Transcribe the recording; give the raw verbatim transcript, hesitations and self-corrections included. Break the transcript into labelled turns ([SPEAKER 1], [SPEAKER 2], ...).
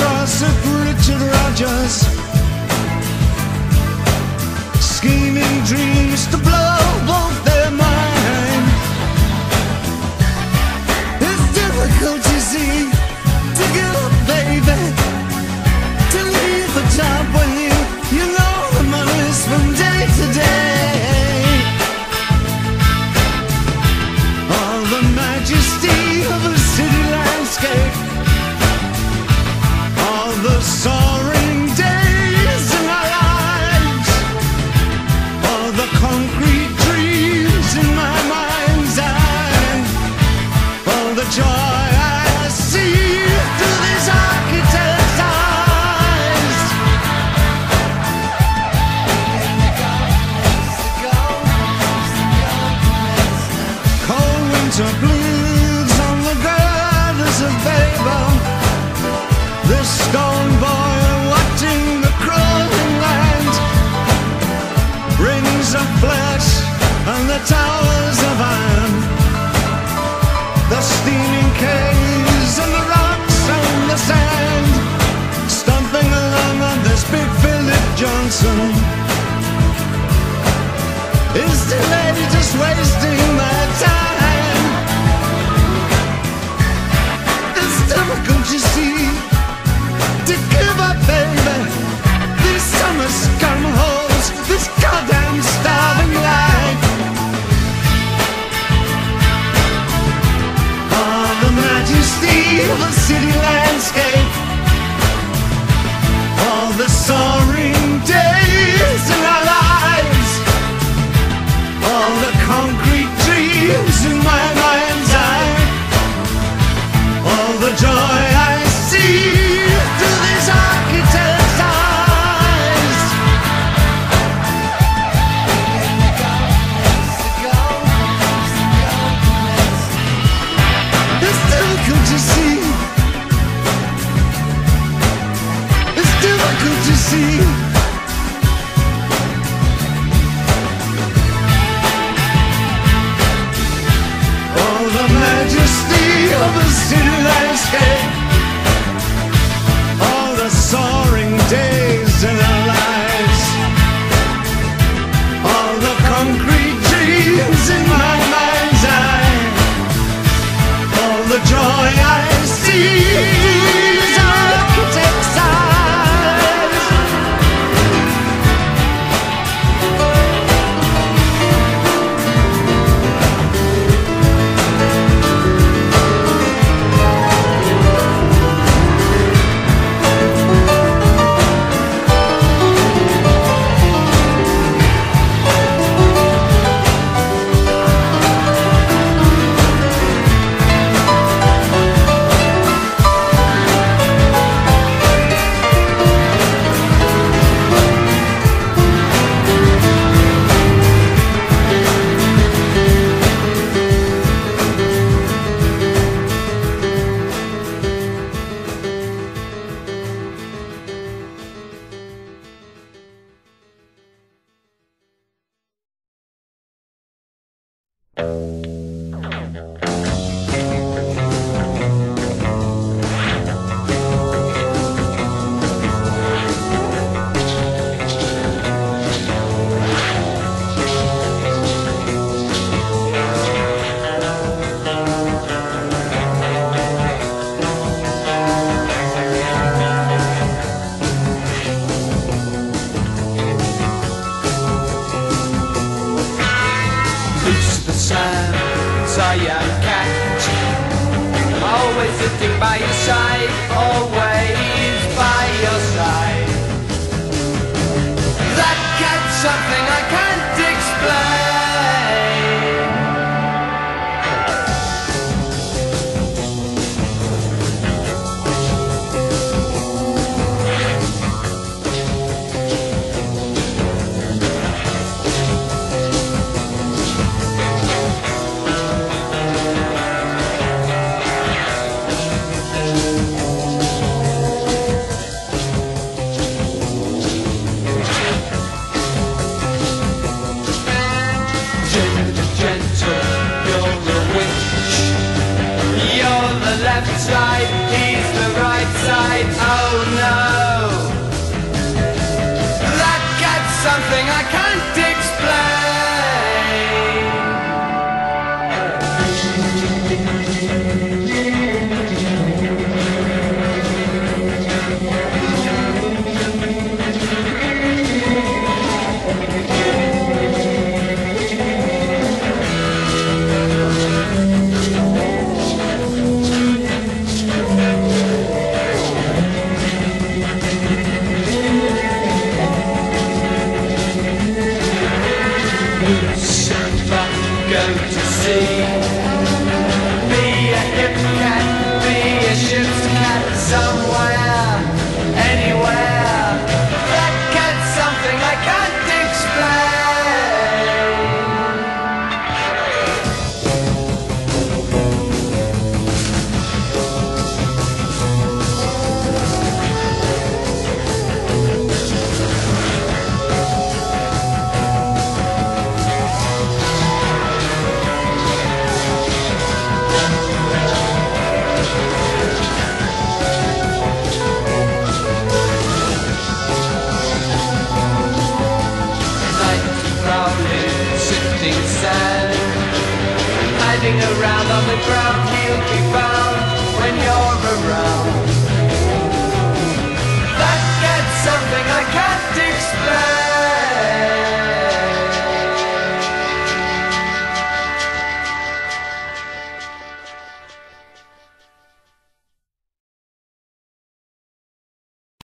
[SPEAKER 1] gossip Richard Rogers, scheming dreams to blow both their mind. It's difficult, you see, to give up, baby, to leave a job when you, you know the money's from day to day. All the majesty of a city landscape, all the soaring days in our lives, all the concrete dreams in my mind's eye, all the joy I see through these architect's eyes. Cold winter blues on the girders of Babel, this stone boy watching the crawling land, rings of flesh and the towers of iron, the steaming caves and the rocks and the sand, stomping along on this big Philip Johnson. Is delay just wasting my time? It's difficult, you see, to give up, baby. These summer scum holes, this goddamn starving life. All the majesty of a city landscape, all the soaring days in our lives, all the concrete dreams in my mind's eye, all the joy I see through these architect's eyes. It's difficult to see, it's difficult to see. All the majesty of a city landscape, all the soaring days in our lives, all the concrete dreams in my mind's eye, all the joy I see through these architect's eyes. It's the sign
[SPEAKER 2] Oh no, that cat's something I can't explain. Go to sea. Be a hip cat, be a ship's cat, somewhere, anywhere. That cat's something I can't explain. Sand, hiding around on the ground, he'll be found when you're around.